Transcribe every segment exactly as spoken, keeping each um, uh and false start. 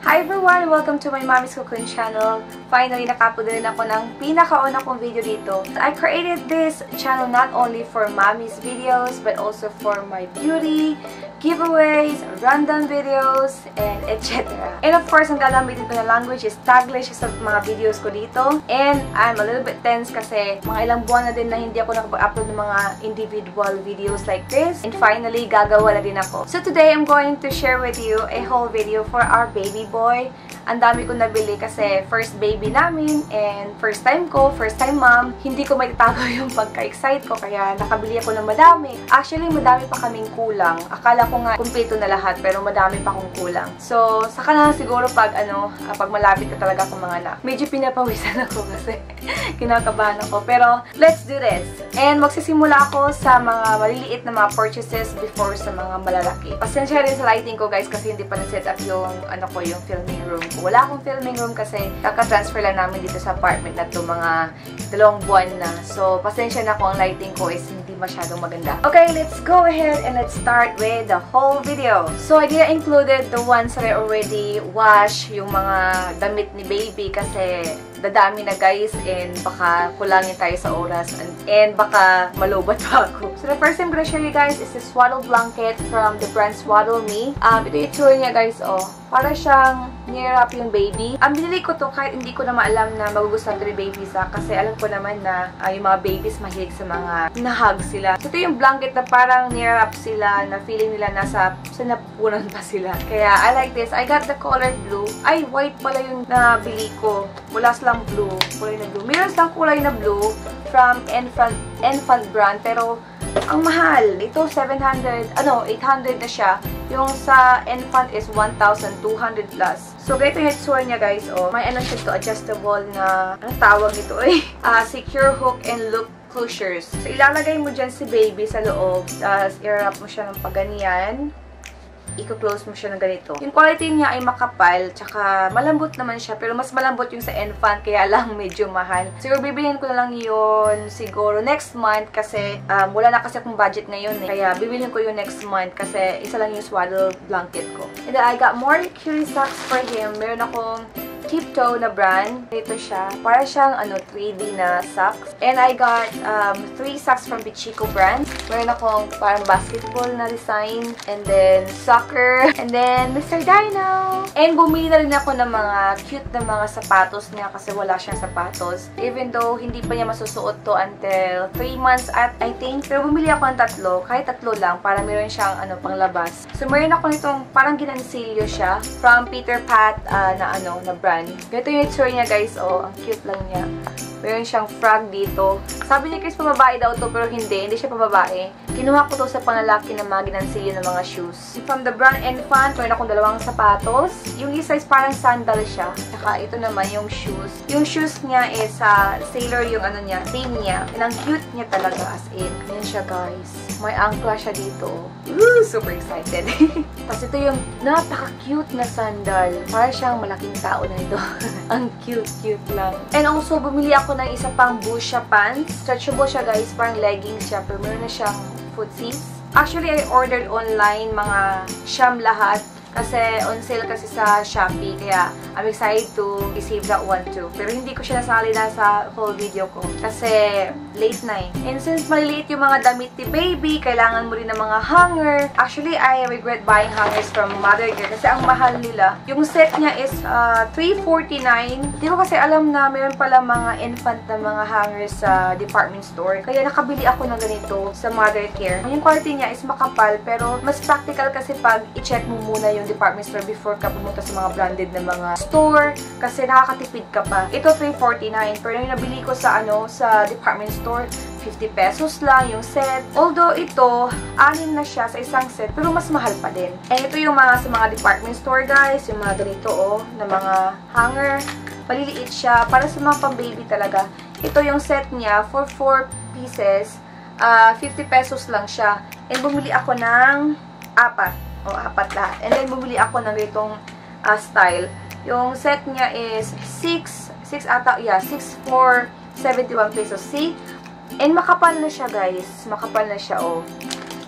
Hi everyone! Welcome to my Mommy's Cooking channel. Finally, nakapod rin ako ng pinakauna kong video dito. I created this channel not only for Mommy's videos, but also for my beauty, giveaways, random videos, and et cetera. And of course, ang gagamitin ko na language is Taglish sa mga videos ko dito. And I'm a little bit tense kasi mga ilang buwan na din na hindi ako nakapag-upload ng mga individual videos like this. And finally, gagawa na din ako. So today, I'm going to share with you a whole video for our baby boy. Ang dami ko nabili kasi first baby namin and first time ko, first time mom. Hindi ko maitatago yung pagka-excite ko kaya nakabili ako ng madami. Actually, madami pa kaming kulang. Akala ko nga kumpleto na lahat pero madami pa akong kulang. So, saka na siguro pag ano, pag malapit ka talaga akong mga anak. Medyo pinapawisan ako kasi kinakabahan ako. Pero, let's do this! And magsisimula ako sa mga maliliit na mga purchases before sa mga malalaki. Pasensya rin sa lighting ko guys kasi hindi pa na-set up yung ano ko, yung filming room. Wala akong filming room kasi kaka-transfer lang namin dito sa apartment na to mga dalawang buwan na. So, pasensya na kung ang lighting ko is hindi masyadong maganda. Okay, let's go ahead and let's start with the whole video. So, I didn't included the ones that I already washed, yung mga damit ni baby kasi dadami na guys and baka kulangin tayo sa oras and, and baka malubat pa ako. So, the first thing I'm gonna show you guys is the swaddle blanket from the brand Swaddle Me. Um, ito yung tour niya guys, oh. Para siyang near-up yung baby. Ang binili ko to kahit hindi ko na maalam na magugustuhan ko ni baby sa kasi alam ko naman na uh, yung mga babies mahilig sa mga nahag sila. So, ito yung blanket na parang near-up sila na feeling nila nasa sa napunan pa sila. Kaya, I like this. I got the color blue. Ay, white pala yung nabili ko. Wala silang blue. Kulay na blue. Meron silang kulay na blue from Enfant, Enfant brand. Pero, ang mahal. Ito, seven hundred, ano, eight hundred na siya. Yung sa Enfant is one thousand two hundred plus. So, ganito yung itsura niya, guys. Oh, may ano siya to, adjustable na, anong tawag ito eh? Uh, secure hook and loop closures. So, ilalagay mo dyan si baby sa loob. Tapos, i-wrap mo siya ng paganyan. I-close mo siya ng ganito. Yung quality niya ay makapal, tsaka malambot naman siya, pero mas malambot yung sa Enfant, kaya lang medyo mahal. Siguro bibilhin ko na lang yun siguro next month kasi um, wala na kasi akong budget ngayon eh. Kaya bibilhin ko yung next month kasi isa lang yung swaddle blanket ko. And then I got more cutie socks for him. Meron akong Tiptoe na brand. Ito siya. Para siyang ano, three D na socks. And I got um, three socks from Bichico brand. Meron akong parang basketball na design. And then soccer. And then Mister Dino. And bumili na rin ako ng mga cute na mga sapatos niya kasi wala siyang sapatos. Even though hindi pa niya masusuot to until three months at I think. Pero bumili ako ng tatlo. Kahit tatlo lang para meron siyang ano, panglabas. So meron ako nitong parang ginansilyo siya from Peter Pat uh, na ano, na brand. Ganito yung itsura niya guys, oh, ang cute lang niya. Meron siyang frog dito. Sabi niya Chris, pababae daw to pero hindi, hindi siya pababae. Kinuha ko to sa panlalaki ng mga ginansilyo ng mga shoes. From the brand Enfant, meron akong dalawang sapatos. Yung isa is parang sandal siya. Saka ito naman yung shoes. Yung shoes niya is uh, sailor yung ano niya, theme niya. And ang cute niya talaga as in. Ganyan siya guys. May angkla siya dito. Woo! Super excited. Tapos ito yung napaka-cute na sandal. Para siyang malaking tao na ito. Ang cute-cute lang. And also, bumili ako ng isa pang Busha pants. Stretchable siya guys. Parang leggings siya. Pero meron na siyang footsies. Actually, I ordered online mga siyam lahat. Kasi on sale kasi sa Shopee. Kaya I'm excited to receive that one too. Pero hindi ko siya nasali na sa whole video ko. Kasi late na eh. And since maliliit yung mga damit ni baby, kailangan mo rin ng mga hanger. Actually, I regret buying hangers from Mother Care kasi ang mahal nila. Yung set niya is uh, three forty-nine. Hindi ko kasi alam na meron pala mga Enfant na mga hangers sa department store. Kaya nakabili ako ng ganito sa Mother Care. Yung quality niya is makapal pero mas practical kasi pag i-check mo muna yung department store before ka pumunta sa mga branded na mga store kasi nakakatipid ka pa. Ito three forty-nine pero yung nabili ko sa ano sa department store fifty pesos lang yung set. Although ito, anim na siya sa isang set, pero mas mahal pa din. And ito yung mga sa mga department store guys, yung mga ganito oh, na mga hanger. Maliliit siya, para sa mga pang-baby talaga. Ito yung set niya for four pieces, uh, fifty pesos lang siya. And bumili ako ng apat. O, apat lahat. And then bumili ako ng itong uh, style. Yung set niya is six, six ata, yeah, six for seventy-one pesos. See? And makapal na siya, guys. Makapal na siya, oh.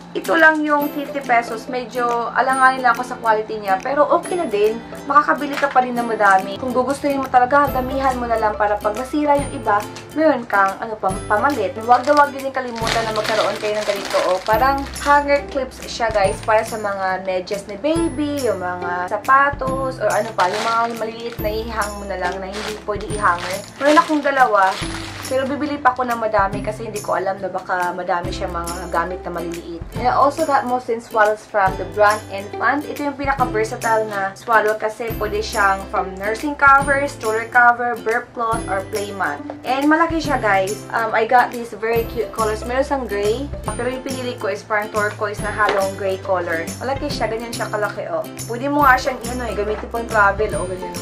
ito lang yung fifty pesos. Medyo alanganin lang ako sa quality niya. Pero okay na din. Makakabili ka pa rin na madami. Kung gugustuhin mo talaga, damihan mo na lang para pag nasira yung iba, meron kang ano, pam pamalit. Huwag na huwag din kalimutan na magkaroon kayo ng ganito. O, parang hanger clips siya guys para sa mga medyas ni baby, yung mga sapatos, or ano pa, yung mga maliliit na ihang mo na lang na hindi pwede ihanger. Meron akong dalawa. Pero bibili pa ako ng madami kasi hindi ko alam na baka madami siya mga gamit na maliliit. And I also got Mosin Swallows from the brand Enfant. Ito yung pinaka-versatile na swallow kasi pwede siyang from nursing cover, stroller cover, burp cloth, or play mat. And malaki siya guys. Um, I got these very cute colors. Meron siyang gray. Pero yung pinili ko is parang turquoise na halong gray color. Malaki siya. Ganyan siya kalaki oh. Pwede mo nga siyang ano, eh, gamitin pang travel o oh, ganyan.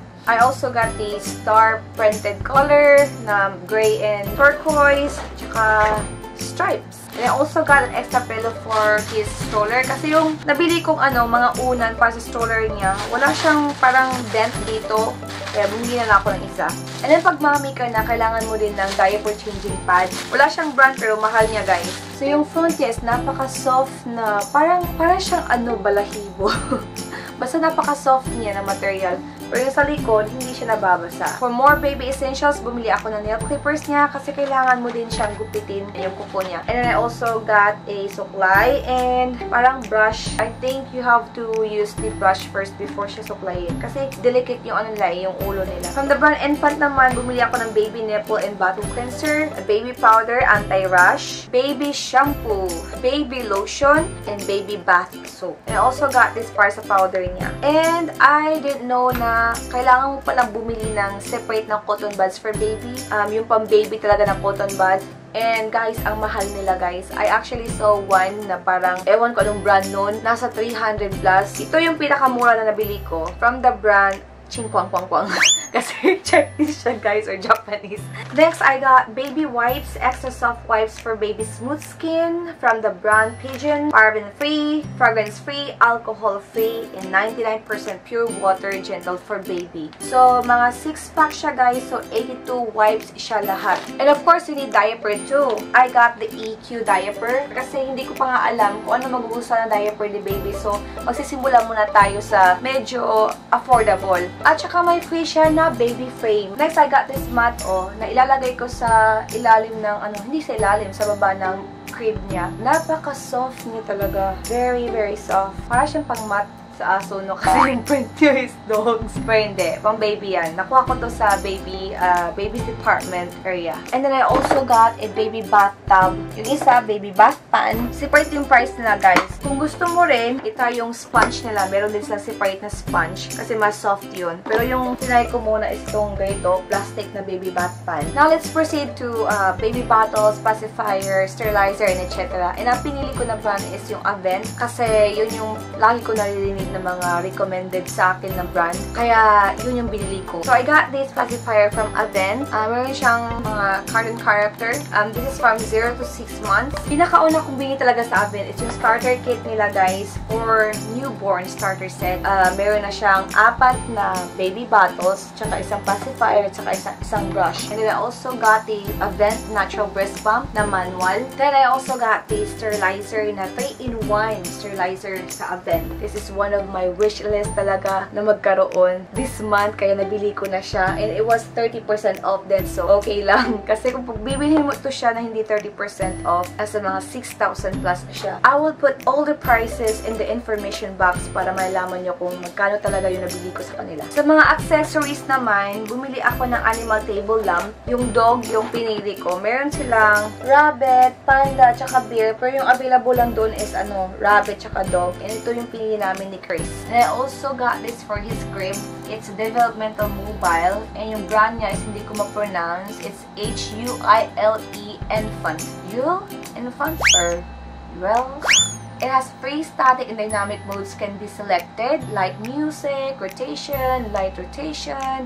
I also got the star printed color na gray and turquoise, tsaka stripes. And I also got an extra pillow for his stroller kasi yung nabili kong ano, mga unan para sa stroller niya, wala siyang parang dent dito. Kaya bumili na ako ng isa. And then pag mami ka na, kailangan mo din ng diaper changing pad. Wala siyang brand pero mahal niya guys. So yung front yes, napaka-soft na parang, parang siyang ano, balahibo. Basta napaka-soft niya na material. Pero yung sa likod, hindi siya nababasa. For more baby essentials, bumili ako ng nail clippers niya kasi kailangan mo din siyang gupitin yung kuko niya. And then I also got a suklay and parang brush. I think you have to use the brush first before siya suklayin. Kasi delicate yung ano nila, yung ulo nila. From the brand Enfant naman, bumili ako ng baby nipple and bottle cleanser, baby powder, anti-rash, baby shampoo, baby lotion, and baby bath soap. And I also got this para sa powder niya. And I didn't know na kailangan mo palang bumili ng separate na cotton buds for baby. Um, yung pang baby talaga na cotton buds. And guys, ang mahal nila guys. I actually saw one na parang, ewan ko anong brand nun, nasa three hundred plus. Ito yung pinakamura na nabili ko from the brand Chinkwang Kwang Kwang. Kasi Chinese siya guys, or Japanese. Next, I got baby wipes, extra soft wipes for baby smooth skin from the brand Pigeon. Paraben-free, fragrance-free, alcohol-free, and ninety-nine percent pure water, gentle for baby. So, mga six pack siya guys. So, eighty-two wipes siya lahat. And of course, you need diaper too. I got the E Q diaper kasi hindi ko pa nga alam kung ano magugustuhan na diaper ni baby. So, magsisimula muna tayo sa medyo affordable. At saka may free siya na baby frame. Next, I got this mat, oh, na ilalagay ko sa ilalim ng, ano, hindi sa ilalim, sa baba ng crib niya. Napaka-soft niya talaga. Very, very soft. Para siyang pang mat sa aso, no? Kasi yung print niya is dogs. Pero hindi. Pang baby yan. Nakuha ko to sa baby, uh, baby department area. And then I also got a baby bathtub. Yung isa, baby bath pan. Separate yung price nila, guys. Kung gusto mo rin, ito yung sponge nila. Meron din silang separate na sponge. Kasi mas soft yun. Pero yung tinay ko muna is itong ganito, plastic na baby bath pan. Now, let's proceed to uh, baby bottles, pacifier, sterilizer, and et cetera. And ang pinili ko na brand is yung Avent. Kasi yun yung lagi ko naririnig na mga recommended sa akin na brand. Kaya, yun yung binili ko. So, I got this pacifier from Avent. Uh, meron siyang mga cartoon character. Um, this is from zero to six months. Pinakauna kong binili talaga sa Avent is yung starter kit nila, guys, for newborn starter set. Uh, meron na siyang apat na baby bottles, tsaka isang pacifier, tsaka isang, isang brush. And then, I also got the Avent Natural Breast Pump na manual. Then, I also got the sterilizer na three in one sterilizer sa Avent. This is one of of my wish list talaga na magkaroon this month, kaya nabili ko na siya. And it was thirty percent off din, so okay lang. Kasi kung bibilhin mo ito siya na hindi thirty percent off, as a mga six thousand plus siya. I will put all the prices in the information box para malaman nyo kung magkano talaga yung nabili ko sa kanila. Sa mga accessories naman, bumili ako ng animal table lamp. Yung dog, yung pinili ko. Meron silang rabbit, panda, tsaka bear. Pero yung available lang doon is ano, rabbit, tsaka dog. And ito yung pinili namin ni Chris. And I also got this for his crib. It's developmental mobile. And yung brand niya is hindi ko ma-pronounce. It's H U I L E Enfant. You? Enfant? Or, well... It has free static and dynamic modes can be selected like music, rotation, light rotation,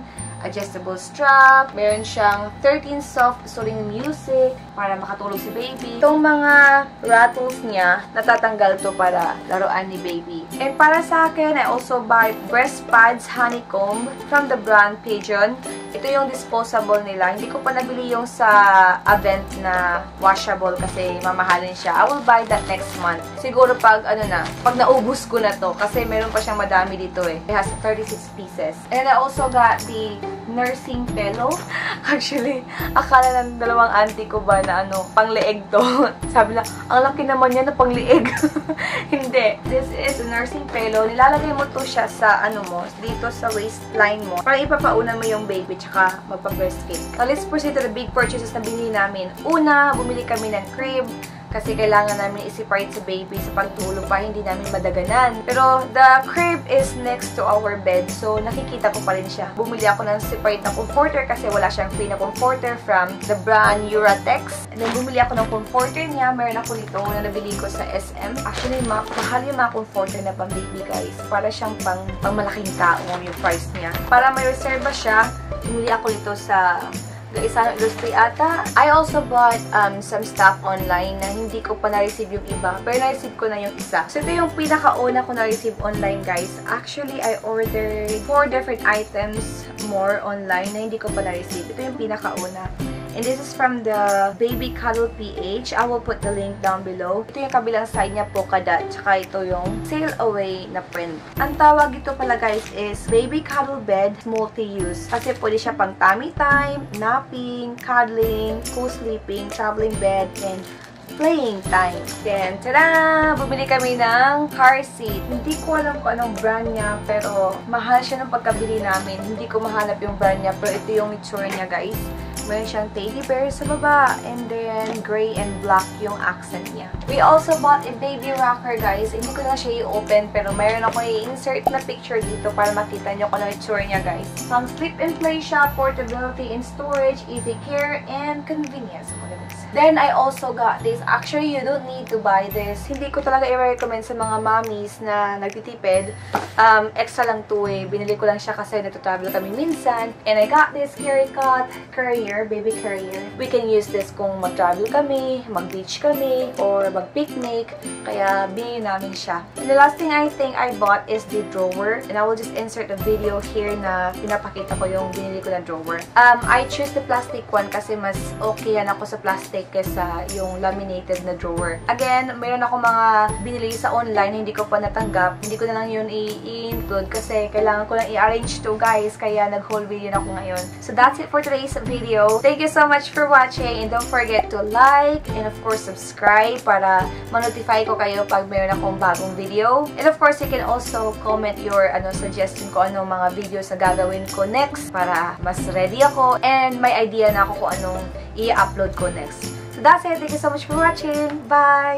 adjustable strap. Meron siyang thirteen soft soothing music para makatulog si baby. Itong mga rattles niya, natatanggal to para laruan ni baby. And para sa akin, I also buy breast pads honeycomb from the brand Pigeon. Ito yung disposable nila. Hindi ko pa nabili yung sa Avent na washable kasi mamahalin siya. I will buy that next month. Siguro pag ano na, pag naubos ko na to kasi meron pa siyang madami dito eh. It has thirty-six pieces. And I also got the nursing pillow. Actually, akala ng dalawang auntie ko ba na ano, pang-leeg to. Sabi na, ang laki naman yan na pang-leeg. Hindi. This is a nursing pillow. Nilalagay mo to siya sa ano mo, dito sa waistline mo. Para ipapauna mo yung baby tsaka magpa-breastfeed. So, let's proceed to the big purchases na binili namin. Una, bumili kami ng crib. Kasi kailangan namin i-separate sa baby sa pagtulog pa hindi namin madaganan. Pero the crib is next to our bed. So, nakikita ko pa rin siya. Bumili ako ng separate na comforter kasi wala siyang free na comforter from the brand Uratex. And then, bumili ako ng comforter niya. Meron ako dito na nabili ko sa S M. Actually, ma mahal yung mga comforter na pang baby, guys. Para siyang pang, pang malaking tao yung price niya. Para may reserva siya, bumili ako dito sa isang industry ata. I also bought um, some stuff online na hindi ko pa na-receive yung iba. Pero na-receive ko na yung isa. So, ito yung pinakauna ko na-receive online, guys. Actually, I ordered four different items more online na hindi ko pa na-receive. Ito yung pinakauna. And this is from the Baby Cuddle P H. I will put the link down below. Ito yung kabilang side niya, polka dot. Tsaka ito yung sail away na print. Ang tawag ito pala, guys, is Baby Cuddle Bed Multi-Use. Kasi pwede siya pang tummy time, napping, cuddling, co-sleeping, traveling bed, and playing time. Then, tada! Bumili kami ng car seat. Hindi ko alam kung anong brand niya, pero mahal siya ng pagkabili namin. Hindi ko mahanap yung brand niya, pero ito yung itsura niya, guys. Meron siyang teddy bear sa baba, and then gray and black yung accent niya. We also bought a baby rocker, guys. Hindi ko na siya i-open, pero mayroon ako i-insert na picture dito para makita nyo kung ano itsura niya, guys. Some sleep and play siya, portability and storage, easy care, and convenience. Then, I also got this. Actually, you don't need to buy this. Hindi ko talaga i-recommend sa mga mommies na nagtitipid. Um, extra lang to eh. Binili ko lang siya kasi natatravel kami minsan. And I got this Carry Cot carrier, baby carrier. We can use this kung mag-travel kami, mag-beach kami, or mag-picnic. Kaya, binili namin siya. And the last thing I think I bought is the drawer. And I will just insert a video here na pinapakita ko yung binili ko na drawer. Um, I choose the plastic one kasi mas okay yan ako sa plastic kesa yung laminated na drawer. Again, mayroon ako mga binili sa online, hindi ko pa natanggap. Hindi ko na lang yun i-include kasi kailangan ko lang i-arrange to, guys. Kaya nag-haul video na ako ngayon. So that's it for today's video. Thank you so much for watching and don't forget to like and of course subscribe para ma-notify ko kayo pag mayroon akong bagong video. And of course, you can also comment your ano suggestion ko anong mga videos na gagawin ko next para mas ready ako and may idea na ako kung anong i-upload ko next. So that's it. Thank you so much for watching. Bye!